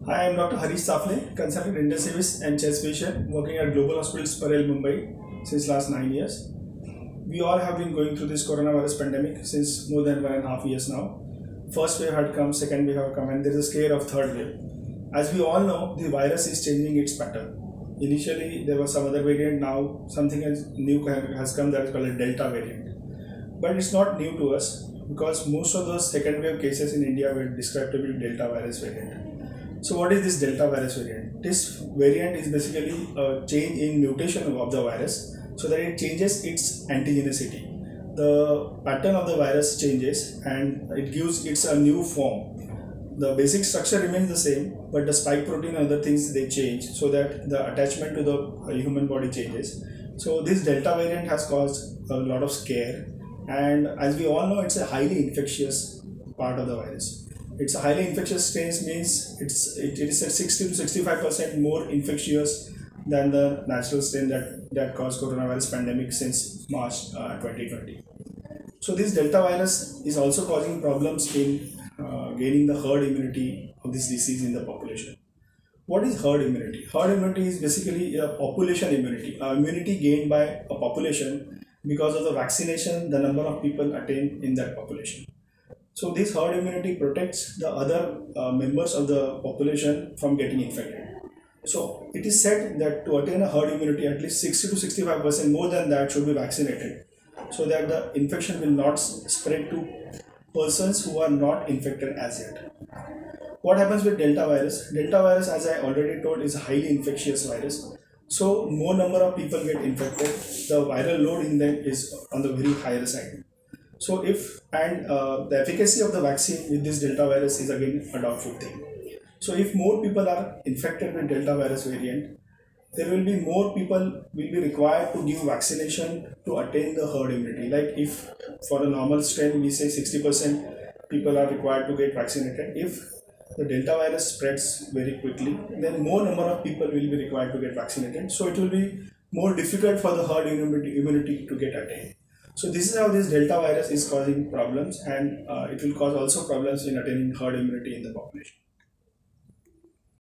Hi, I am Dr. Harish Safle, consultant intensivist and chest physician working at Global Hospitals Parel, Mumbai since last 9 years. We all have been going through this coronavirus pandemic since more than 1.5 years now. First wave had come, second wave had come, and there is a scare of third wave. As we all know, the virus is changing its pattern. Initially, there was some other variant. Now, something new has come that is called a Delta variant. But it's not new to us because most of those second wave cases in India were described to be Delta virus variant. So what is this Delta virus variant? This variant is basically a change in mutation of the virus so that it changes its antigenicity. The pattern of the virus changes and it gives it a new form. The basic structure remains the same, but the spike protein and other things they change so that the attachment to the human body changes. So this Delta variant has caused a lot of scare, and as we all know, it's a highly infectious part of the virus. It's a highly infectious strain means it is at 60 to 65% more infectious than the natural strain that caused coronavirus pandemic since March 2020. So this Delta virus is also causing problems in gaining the herd immunity of this disease in the population. What is herd immunity? Herd immunity is basically a population immunity, immunity gained by a population because of the vaccination the number of people attained in that population. So this herd immunity protects the other members of the population from getting infected. So it is said that to attain a herd immunity, at least 60 to 65% more than that should be vaccinated, so that the infection will not spread to persons who are not infected as yet. What happens with Delta virus? Delta virus, as I already told, is a highly infectious virus. So more number of people get infected, the viral load in them is on the very higher side. So the efficacy of the vaccine with this Delta virus is again a doubtful thing. So if more people are infected with Delta virus variant, there will be more people will be required to give vaccination to attain the herd immunity. Like if for a normal strain we say 60% people are required to get vaccinated, if the Delta virus spreads very quickly, then more number of people will be required to get vaccinated. So it will be more difficult for the herd immunity to get attained. So this is how this Delta virus is causing problems, and it will cause also problems in attaining herd immunity in the population.